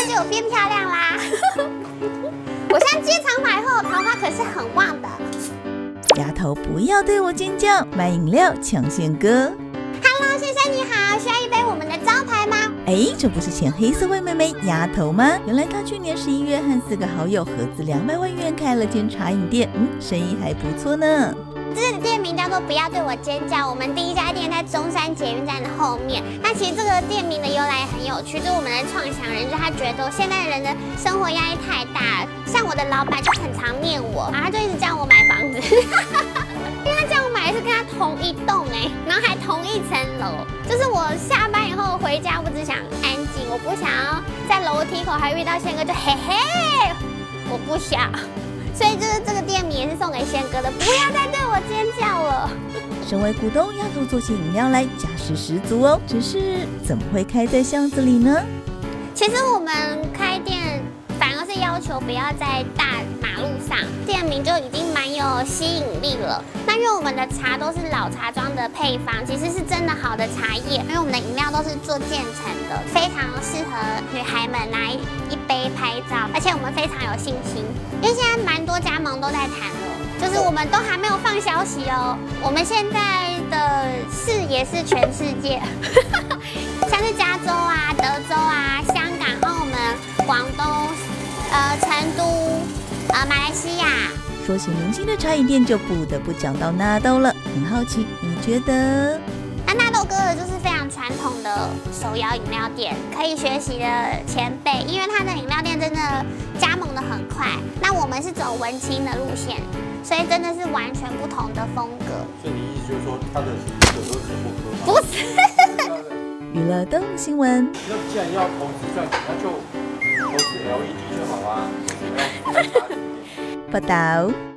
就有变漂亮啦。我现在接长发后，桃花可是很旺的。 丫头，不要对我尖叫，买饮料抢先歌。 Hello， 先生你好，需要一杯我们的招牌吗？ 哎，这不是前黑社会妹妹丫头吗？原来她去年11月和4个好友合资200万元开了间茶饮店，生意还不错呢。 这个店名叫做“不要对我尖叫”，我们第一家店在中山捷运站的后面。那其实这个店名的由来很有趣，就是我们的创想人，就他觉得现在人的生活压力太大，像我的老板就很常念我，然后他就一直叫我买房子，因为他叫我买的是跟他同一栋然后还同一层楼，就是我下班以后回家，我只想安静，我不想要在楼梯口还遇到宪哥就嘿嘿，我不想。所以就是这个店名也是送给宪哥的，不要再对我尖叫了。 身为股东，丫头做起饮料来架势十足哦。只是怎么会开在巷子里呢？ 其实我们开店反而是要求不要在大马路上，店名就已经蛮有吸引力了。那因为我们的茶都是老茶庄的配方，其实是真的好的茶叶，因为我们的饮料都是做渐层的，非常适合女孩们拿一杯拍照，而且我们非常有信心，因为现在蛮多加盟都在谈了，就是我们都还没有放消息哦。我们现在的视野是全世界，像是加州啊、德州啊、香港、澳门、广东、成都、马来西亚。 说起明星的茶饮店，就不得不讲到纳豆了。很好奇，你觉得？ 那纳豆哥的就是非常传统的手摇饮料店，可以学习的前辈，因为他的饮料店真的加盟的很快。那我们是走文青的路线，所以真的是完全不同的风格。 所以你意思就是说，他的其实可喝可不喝吗？ 不是。 娱乐动新闻。 那既然要投资赚钱，那就投资 LED 就好啦。为什么要？ 报道。